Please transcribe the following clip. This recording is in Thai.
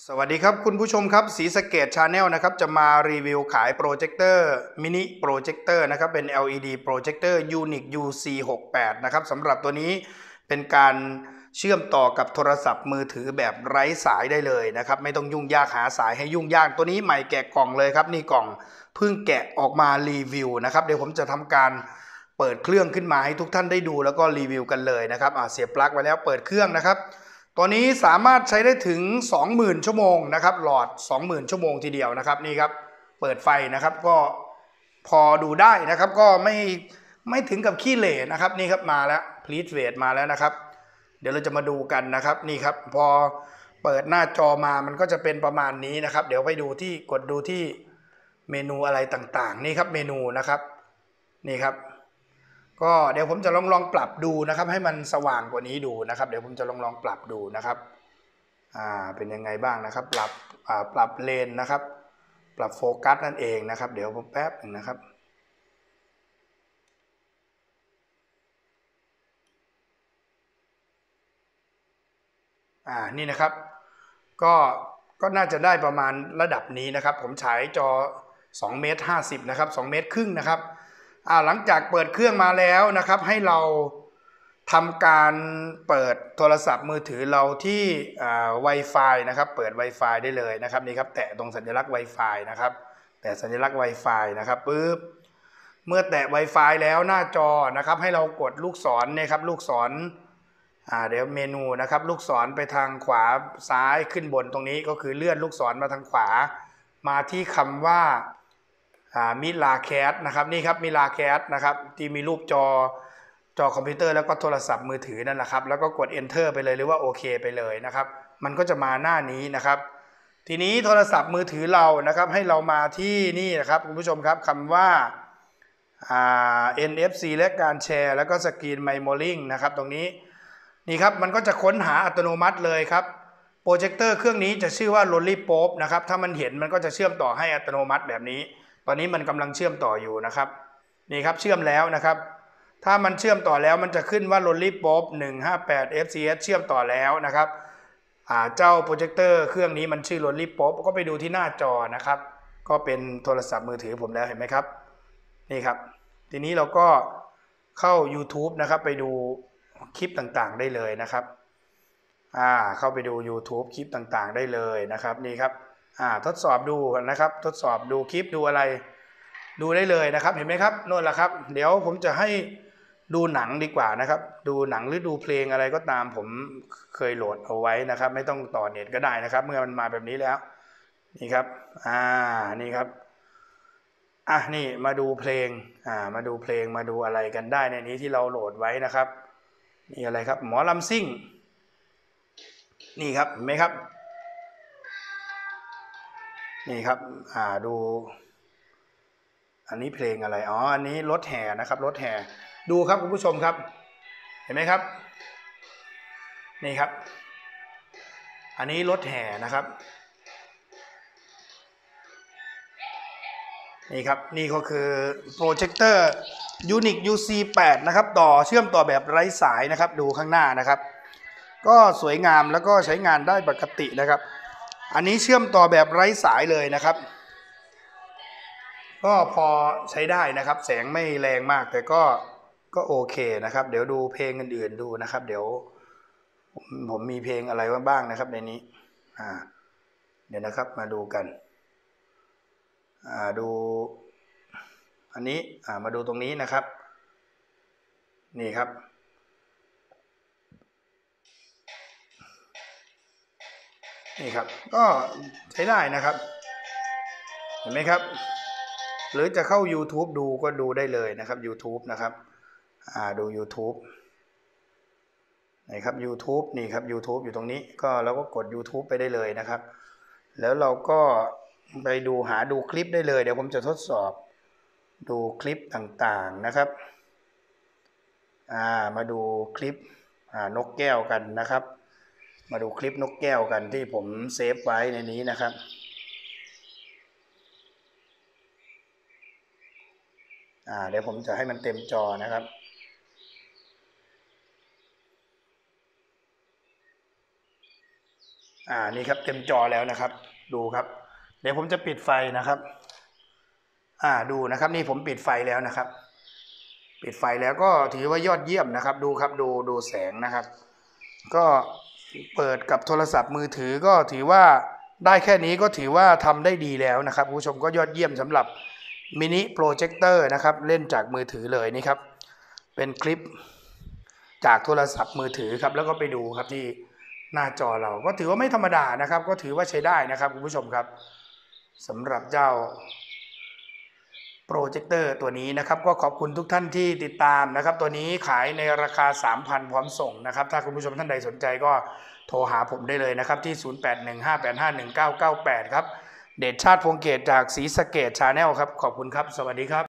สวัสดีครับคุณผู้ชมครับศรีสะเกษชาแนลนะครับจะมารีวิวขายโปรเจคเตอร์มินิโปรเจคเตอร์นะครับเป็น LED โปรเจคเตอร์ Uniq UC68 นะครับสำหรับตัวนี้เป็นการเชื่อมต่อกับโทรศัพท์มือถือแบบไร้สายได้เลยนะครับไม่ต้องยุ่งยากหาสายให้ยุ่งยากตัวนี้ใหม่แกะกล่องเลยครับนี่กล่องเพิ่งแกะออกมารีวิวนะครับเดี๋ยวผมจะทำการเปิดเครื่องขึ้นมาให้ทุกท่านได้ดูแล้วก็รีวิวกันเลยนะครับเสียบปลั๊กไว้แล้วเปิดเครื่องนะครับตัวนี้สามารถใช้ได้ถึง 20,000 ชั่วโมงนะครับหลอด 20,000 ชั่วโมงทีเดียวนะครับนี่ครับเปิดไฟนะครับก็พอดูได้นะครับก็ไม่ถึงกับขี้เหร่นะครับนี่ครับมาแล้วพลีทเวทมาแล้วนะครับเดี๋ยวเราจะมาดูกันนะครับนี่ครับพอเปิดหน้าจอมามันก็จะเป็นประมาณนี้นะครับเดี๋ยวไปดูที่กดดูที่เมนูอะไรต่างๆนี่ครับเมนูนะครับนี่ครับก็เดี๋ยวผมจะลองปรับดูนะครับให้มันสว่างกว่านี้ดูนะครับเดี๋ยวผมจะลองปรับดูนะครับเป็นยังไงบ้างนะครับปรับเลนนะครับปรับโฟกัสนั่นเองนะครับเดี๋ยวผมแป๊บหนึ่งนะครับนี่นะครับก็ก็น่าจะได้ประมาณระดับนี้นะครับผมฉายจอ2.50 เมตรนะครับ2.5 เมตรนะครับหลังจากเปิดเครื่องมาแล้วนะครับให้เราทำการเปิดโทรศัพท์มือถือเราที่Wi-Fi นะครับเปิด Wi-Fi ได้เลยนะครับนี่ครับแตะตรงสัญลักษณ์ Wi-Fi นะครับแตะสัญลักษณ์ Wi-Fi นะครับปึ๊บเมื่อแตะ Wi-Fi แล้วหน้าจอนะครับให้เรากดลูกศรเนี่ยครับลูกศรเดี๋ยวเมนูนะครับลูกศรไปทางขวาซ้ายขึ้นบนตรงนี้ก็คือเลื่อนลูกศรมาทางขวามาที่คำว่ามิลาแคสนะครับนี่ครับมิลาแคสนะครับที่มีรูปจอคอมพิวเตอร์แล้วก็โทรศัพท์มือถือนั่นแหละครับแล้วก็กด Enter ไปเลยหรือว่าโอเคไปเลยนะครับมันก็จะมาหน้านี้นะครับทีนี้โทรศัพท์มือถือเรานะครับให้เรามาที่นี่นะครับคุณผู้ชมครับคำว่าNFC และการแชร์แล้วก็สกรีนไมโมลิงนะครับตรงนี้นี่ครับมันก็จะค้นหาอัตโนมัติเลยครับโปรเจคเตอร์เครื่องนี้จะชื่อว่า Lollipop นะครับถ้ามันเห็นมันก็จะเชื่อมต่อให้อัตโนมัติแบบนี้ตอนนี้มันกำลังเชื่อมต่ออยู่นะครับนี่ครับเชื่อมแล้วนะครับถ้ามันเชื่อมต่อแล้วมันจะขึ้นว่า Lollipop 158 FCS เชื่อมต่อแล้วนะครับเจ้าโปรเจคเตอร์เครื่องนี้มันชื่อ Lollipop ก็ไปดูที่หน้าจอนะครับก็เป็นโทรศัพท์มือถือผมแล้วเห็นไหมครับนี่ครับทีนี้เราก็เข้า YouTube นะครับไปดูคลิปต่างๆได้เลยนะครับเข้าไปดู YouTube คลิปต่างๆได้เลยนะครับนี่ครับทดสอบดูนะครับทดสอบดูคลิปดูอะไรดูได้เลยนะครับเห็นไหมครับโน่นแหละครับเดี๋ยวผมจะให้ดูหนังดีกว่านะครับดูหนังหรือดูเพลงอะไรก็ตามผมเคยโหลดเอาไว้นะครับไม่ต้องต่อเน็ตก็ได้นะครับเมื่อมันมาแบบนี้แล้วนี่ครับนี่ครับนี่มาดูเพลงมาดูเพลงมาดูอะไรกันได้ในนี้ที่เราโหลดไว้นะครับนี่อะไรครับหมอลำซิ่งนี่ครับเห็นไหมครับนี่ครับดูอันนี้เพลงอะไรอันนี้รถแห่นะครับรถแห่ดูครับคุณผู้ชมครับเห็นไหมครับนี่ครับอันนี้รถแห่นะครับนี่ครับนี่ก็คือโปรเจคเตอร์ Uniq UC8 นะครับเชื่อมต่อแบบไร้สายนะครับดูข้างหน้านะครับก็สวยงามแล้วก็ใช้งานได้ปกตินะครับอันนี้เชื่อมต่อแบบไร้สายเลยนะครับก็พอใช้ได้นะครับแสงไม่แรงมากแต่ก็โอเคนะครับเดี๋ยวดูเพลงอื่นๆดูนะครับเดี๋ยวผมมีเพลงอะไรบ้างนะครับในนี้เดี๋ยวนะครับมาดูกันดูอันนี้มาดูตรงนี้นะครับนี่ครับนี่ครับก็ใช้ได้นะครับเห็นไหมครับหรือจะเข้า YouTube ดูก็ดูได้เลยนะครับ YouTube นะครับดู YouTube นี่ครับ YouTube นี่ครับ YouTube อยู่ตรงนี้ก็เราก็กด YouTube ไปได้เลยนะครับแล้วเราก็ไปหาดูคลิปได้เลยเดี๋ยวผมจะทดสอบดูคลิปต่างๆนะครับมาดูคลิปนกแก้วกันนะครับมาดูคลิปนกแก้วกันที่ผมเซฟไว้ในนี้นะครับเดี๋ยวผมจะให้มันเต็มจอนะครับนี่ครับเต็มจอแล้วนะครับดูครับเดี๋ยวผมจะปิดไฟนะครับดูนะครับนี่ผมปิดไฟแล้วนะครับปิดไฟแล้วก็ถือว่ายอดเยี่ยมนะครับดูครับดูแสงนะครับก็เปิดกับโทรศัพท์มือถือก็ถือว่าได้แค่นี้ก็ถือว่าทำได้ดีแล้วนะครับผู้ชมก็ยอดเยี่ยมสำหรับมินิโปรเจคเตอร์นะครับเล่นจากมือถือเลยนี่ครับเป็นคลิปจากโทรศัพท์มือถือครับแล้วก็ไปดูครับที่หน้าจอเราก็ถือว่าไม่ธรรมดานะครับก็ถือว่าใช้ได้นะครับคุณผู้ชมครับสำหรับเจ้าโปรเจคเตอร์ตัวนี้นะครับก็ขอบคุณทุกท่านที่ติดตามนะครับตัวนี้ขายในราคา 3,000 พร้อมส่งนะครับถ้าคุณผู้ชมท่านใดสนใจก็โทรหาผมได้เลยนะครับที่ 0815851998 ครับเดชชาติพงเกตจากศรีสะเกษ Channel ครับขอบคุณครับสวัสดีครับ